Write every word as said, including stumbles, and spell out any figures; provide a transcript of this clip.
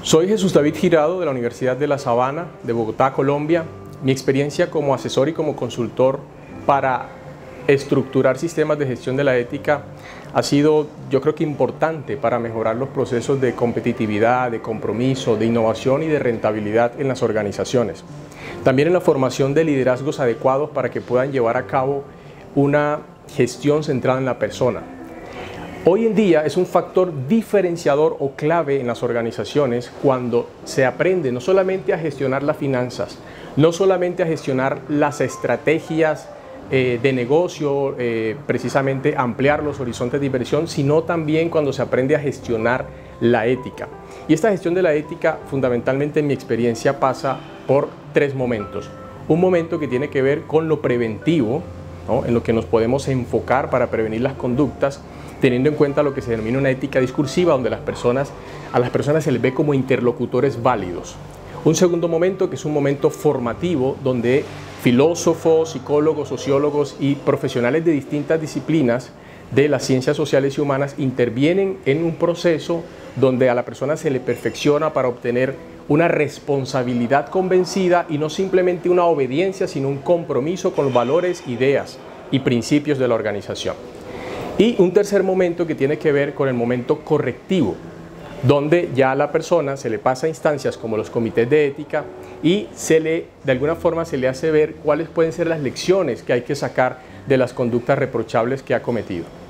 Soy Jesús David Girado de la Universidad de La Sabana, de Bogotá, Colombia. Mi experiencia como asesor y como consultor para estructurar sistemas de gestión de la ética ha sido, yo creo que importante para mejorar los procesos de competitividad, de compromiso, de innovación y de rentabilidad en las organizaciones. También en la formación de liderazgos adecuados para que puedan llevar a cabo una gestión centrada en la persona. Hoy en día es un factor diferenciador o clave en las organizaciones cuando se aprende no solamente a gestionar las finanzas, no solamente a gestionar las estrategias eh, de negocio, eh, precisamente ampliar los horizontes de inversión, sino también cuando se aprende a gestionar la ética. Y esta gestión de la ética, fundamentalmente en mi experiencia, pasa por tres momentos. Un momento que tiene que ver con lo preventivo, ¿no?, en lo que nos podemos enfocar para prevenir las conductas, teniendo en cuenta lo que se denomina una ética discursiva, donde las personas, a las personas se les ve como interlocutores válidos. Un segundo momento, que es un momento formativo, donde filósofos, psicólogos, sociólogos y profesionales de distintas disciplinas de las ciencias sociales y humanas intervienen en un proceso donde a la persona se le perfecciona para obtener una responsabilidad convencida y no simplemente una obediencia, sino un compromiso con los valores, ideas y principios de la organización. Y un tercer momento que tiene que ver con el momento correctivo, donde ya a la persona se le pasa a instancias como los comités de ética y se le, de alguna forma se le hace ver cuáles pueden ser las lecciones que hay que sacar de las conductas reprochables que ha cometido.